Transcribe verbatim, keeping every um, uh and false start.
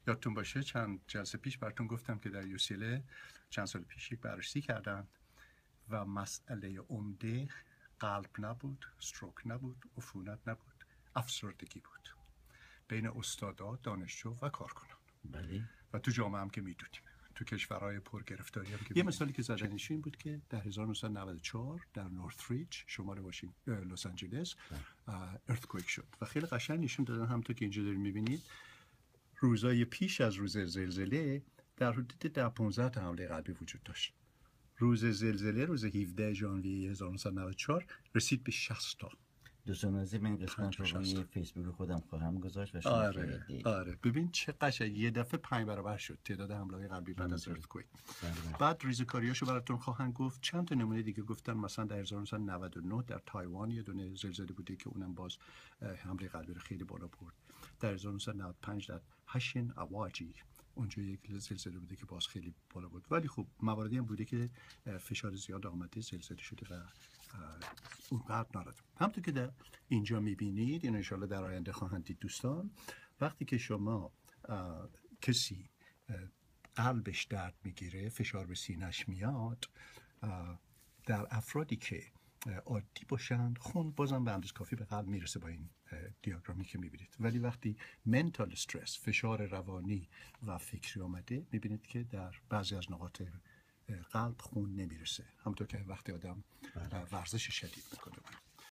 یادتون باشه چند جلسه پیش براتون گفتم که در یوسیله چند سال پیش یک بررسی کردن و مسئله عمده قلب نبود، استروک نبود، عفونت نبود، افسردگی بود بین استادا، دانشجو و کارکنان. بله. و تو جامعه هم که میدونیم تو کشورهای پرگرفتاری هم که یه مثالی که زدنش این بود که در هزار و نهصد و نود و چهار در نورثریج شمال واشنگتن لس آنجلس ارثکویک شد و خیلی قشنگ نشون دادن همونطور که اینجا دارید میبینید روزای پیش از روز زلزله در حدود ده پانزده تا حمله قلبی وجود داشت. روز زلزله روز هفدهم ژانویه هزار و نهصد و نود و چهار رسید به شصت تا. دوستان عزیز من قسمت رو روی فیسبوک خودم خواهم گذاشت و شما آره آره ببین چه قشنگ یه دفعه پنج برابر شد تعداد حمله‌های قلبی بعد از ارثکویک. بعد ریزکاریاشو براتون خواهم گفت. چند تا نمونه دیگه گفتن، مثلا در هزار و نهصد و نود و نه در تایوان یه دونه زلزله بوده که اونم باز حمله قلبی رو خیلی بالا برد. در هزار و نهصد و نود و پنج در هاشین اواجی اونجا یک زلزله بوده که باز خیلی بالا بود. ولی خب مواردی هم بوده که فشار زیاد آمده زلزله شده و اونقدر نداره. همونطور که در اینجا میبینید، این انشاءالله در آینده خواهند دید دوستان، وقتی که شما کسی قلبش درد میگیره، فشار به سینه‌اش میاد، در افرادی که عادی باشن خون بازم به اندازه کافی به قلب میرسه با این دیاگرامی که میبینید. ولی وقتی منتال استرس، فشار روانی و فکری آمده، میبینید که در بعضی از نقاط قلب خون نمیرسه، همونطور که وقتی آدم ورزش شدید میکنه.